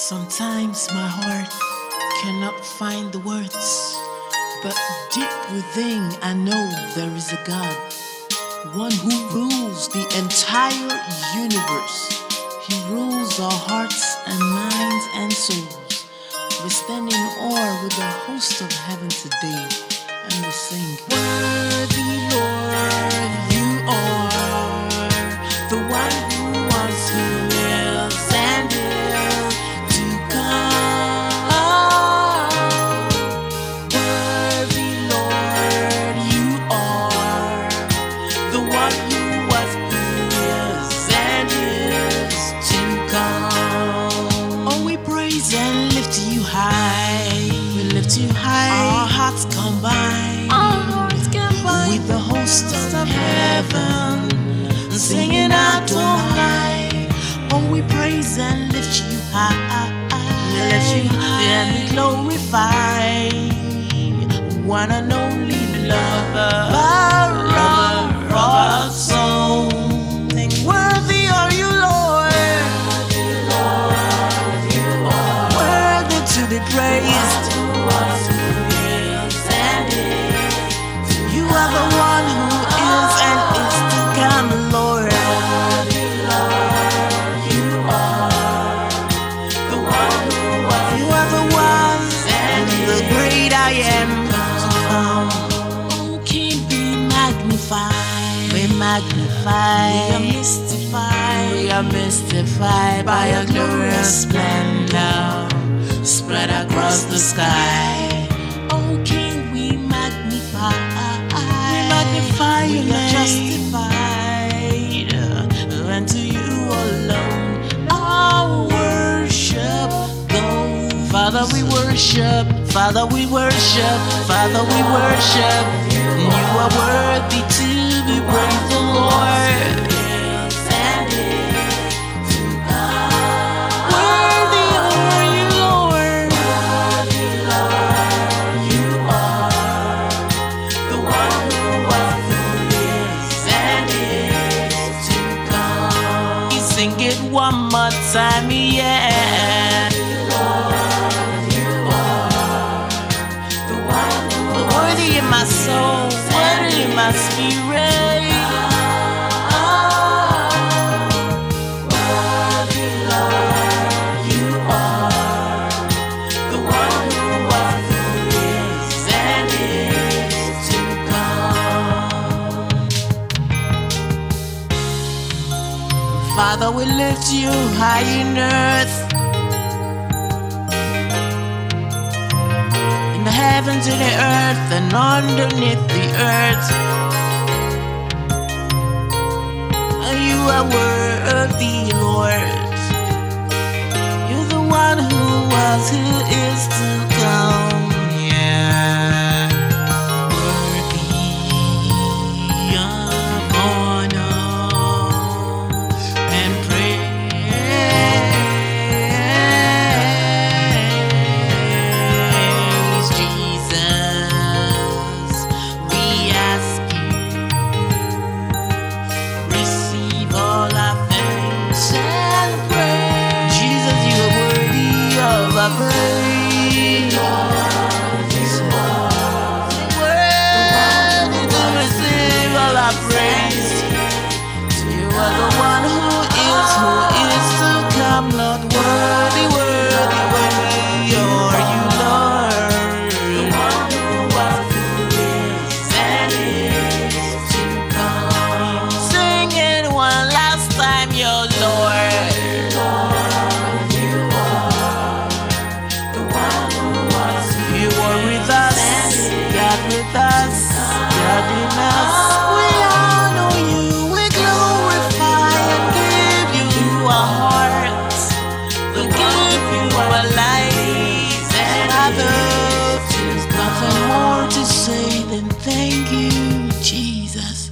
Sometimes my heart cannot find the words, but deep within I know there is a God, one who rules the entire universe. He rules our hearts and minds and souls. We stand in awe with the host of heaven today, and we sing, Worthy Lord, you are the one who was, who is, and is to come. Worthy Lord, you are the one who was, who is, and is to come. Oh, we praise and lift you high. We lift you high. Our hearts combine. Our hearts combine with the host of heaven, singing out tonight. Oh, we praise and lift you high. We lift you high and we glorify one and only lover of our soul. Sing, worthy are you, Lord. Worthy to be praised. You are the one who is and is to come, Lord. You are the one and the great I am to come. Oh, King, be magnified. We magnify. We are mystified. We are mystified by your glorious splendor spread across the sky. Oh, King, we magnify. We magnify your name. We are justified, and to you alone our worship goes. Father, we worship. Father, we worship. Father, we worship. You are worthy to be praised, the Lord. Worthy are you, Lord. You are the one who was, who is, and is to come. Sing it one more time, yeah. Worthy in my soul, worthy in my spirit. Worthy Lord, you are the one who was, who is, and is to come. Father, we lift you high in earth, in the heavens, in the earth, and underneath the earth. You are worthy, Lord. You're the one who was, who is to come. Yeah. Worthy of honor and praise, Jesus. We ask you, receive all our thanks and praise. Jesus, you are worthy of our praise. Worthy to receive all our praise. You are the one who is to come, Lord. Worthy, worthy, worthy are you, Lord. The one who was, who is, and is to come. Sing it one last time, your Lord. You are the one who was, you are with us, God with us, God in us. We honor you, we glorify and give you our hearts. We give you our lives and others. There's nothing more to say than thank you, Jesus.